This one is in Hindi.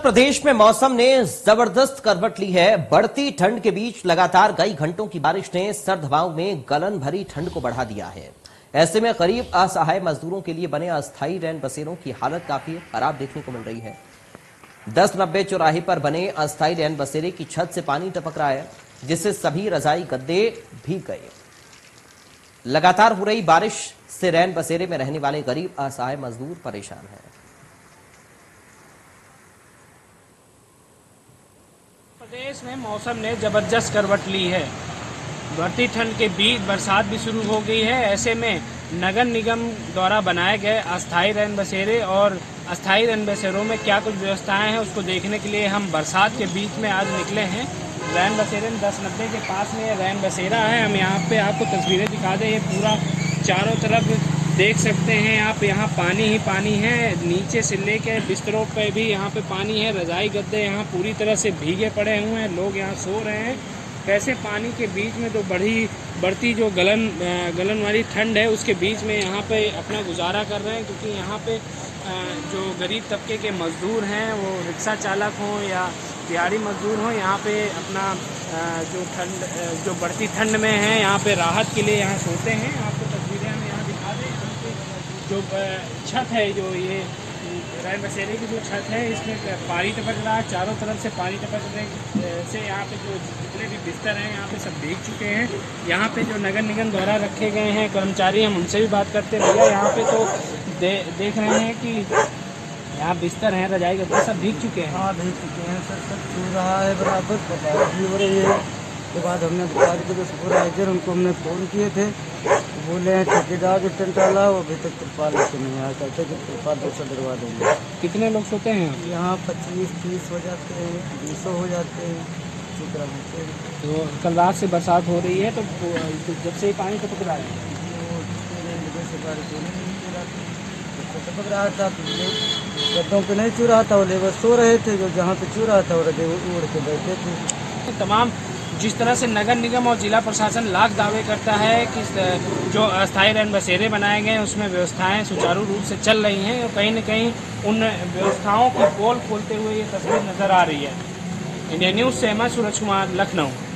प्रदेश में मौसम ने जबरदस्त करवट ली है। बढ़ती ठंड के बीच लगातार कई घंटों की बारिश ने सर्द हवाओं में गलन भरी ठंड को बढ़ा दिया है। ऐसे में गरीब असहाय मजदूरों के लिए बने अस्थायी रैन बसेरों की हालत काफी खराब देखने को मिल रही है। 1090 चौराहे पर बने अस्थायी रैन बसेरे की छत से पानी टपक रहा है, जिससे सभी रजाई गद्दे भीग गए। लगातार हो रही बारिश से रैन बसेरे में रहने वाले गरीब असहाय मजदूर परेशान हैं। प्रदेश में मौसम ने जबरदस्त करवट ली है। बढ़ती ठंड के बीच बरसात भी शुरू हो गई है। ऐसे में नगर निगम द्वारा बनाए गए अस्थायी रैन बसेरे और अस्थायी रैन बसेरों में क्या कुछ व्यवस्थाएं हैं, उसको देखने के लिए हम बरसात के बीच में आज निकले हैं। रैन बसेरे 1090 के पास में ये रैन बसेरा है। हम यहाँ पे आपको तस्वीरें दिखा दें। ये पूरा चारों तरफ देख सकते हैं आप, यहाँ पानी ही पानी है। नीचे से लेकर बिस्तरों पे भी यहाँ पे पानी है। रजाई गद्दे यहाँ पूरी तरह से भीगे पड़े हुए हैं। लोग यहाँ सो रहे हैं। वैसे पानी के बीच में तो बढ़ती जो गलन वाली ठंड है, उसके बीच में यहाँ पे अपना गुजारा कर रहे हैं, क्योंकि यहाँ पे जो गरीब तबके के मज़दूर हैं, वो रिक्शा चालक हों या दिहाड़ी मज़दूर हों, यहाँ पे अपना जो बढ़ती ठंड में है, यहाँ पे राहत के लिए यहाँ सोते हैं। आपको तस्वीरें हम यहाँ दिखा दें। जो छत है, जो ये रैन बसेरे की जो छत है, इसमें पानी टपक रहा है। चारों तरफ से पानी टपकने से यहाँ पे जो जितने भी बिस्तर हैं यहाँ पे सब भीग चुके हैं। यहाँ पे जो नगर निगम द्वारा रखे गए हैं कर्मचारी, हम उनसे भी बात करते हैं। भैया यहाँ पे तो देख रहे हैं कि यहाँ बिस्तर हैं, रजाई गद्दे सब भीग चुके हैं। हाँ, भीग चुके हैं सर। सब छू रहा है बराबर, बारिश भी हो रही है। उसके बाद हमने अधिकारी को जो सुपरवाइजर, उनको हमने फ़ोन किए थे। बोले हैं ठेकेदार जो टेंट वाला, वो अभी तक तिरपाल लेके नहीं आया। कहते कि तिरपाल दूसरा डलवा देंगे। कितने लोग सोते हैं यहाँ 25-30 हो जाते हैं, 200 हो जाते हैं, इसी तरह होते हैं। तो कल रात से बरसात हो रही है, तो जब से ही पानी टपक रहा है, टपक रहा था, गद्दों पे नहीं चू रहा था। वो लेबर सो रहे थे, जो जहाँ पे चू रहा था वो रजे उड़ के बैठे थे। तमाम जिस तरह से नगर निगम और जिला प्रशासन लाख दावे करता है कि जो अस्थायी रैन बसेरे बनाए गए हैं, उसमें व्यवस्थाएं सुचारू रूप से चल रही हैं, और कहीं न कहीं उन व्यवस्थाओं की पोल खोलते हुए ये तस्वीर नजर आ रही है। इंडिया न्यूज़ से मैं सूरज कुमार, लखनऊ।